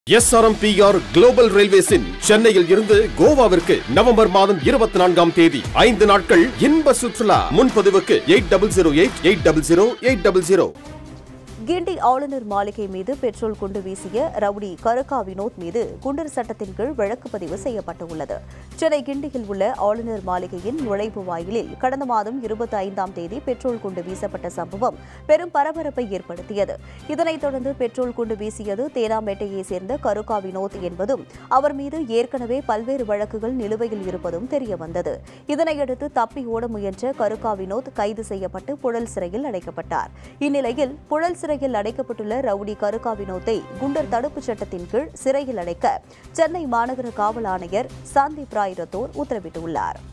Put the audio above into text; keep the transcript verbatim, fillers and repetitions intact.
S R M P R Global Railways in சென்னையில் இருந்து கோவாவிற்கு November மாதம் இருபத்தி நான்காம் தேதி ஐந்து நாட்கள் இன்ப சுற்றுலா. முன்பதிவுக்கு eight double zero eight eight double zero eight double zero. Guindy ஆளுநர் மாளிகை மீது பெட்ரோல் குண்டு வீசிய ரவுடி கருக்கா வினோத் மீது குண்டர் சட்டத்தின் கீழ் வழக்கு பதிவு செய்யப்பட்டுள்ளது. சென்னை கிண்டியில் உள்ள ஆளுநர் மாளிகையின் நுழைவு வாயிலில் கடந்த மாதம் இருபத்தி ஐந்தாம் தேதி பெட்ரோல் குண்டு வீசப்பட்ட சம்பவம் பெரும் பரபரப்பை ஏற்படுத்தியது. இதனைத் தொடர்ந்து பெட்ரோல் குண்டு வீசியது தேனாம்பேட்டையை சேர்ந்த கருக்கா வினோத் என்பதும் அவர் மீது ஏற்கனவே பல்வேறு வழக்குகள் நிலுவையில் இருப்பதும் தெரியவந்தது. இதனையடுத்து தப்பி ஓட முயன்ற கருக்கா வினோத் கைது செய்யப்பட்டு புழல் சிறையில் அடைக்கப்பட்டார். இந்நிலையில் புழல் சிறையில் அடைக்கப்பட்டுள்ள ரவுடி கருக்கா வினோத்தை குண்டர் தடுப்புச் சட்டத்தின் கீழ் சிறையில் அடைக்க சென்னை மாநகர காவல் ஆணையர் சந்தீப் ராய் ரத்தோர் உத்தரவிட்டுள்ளார்.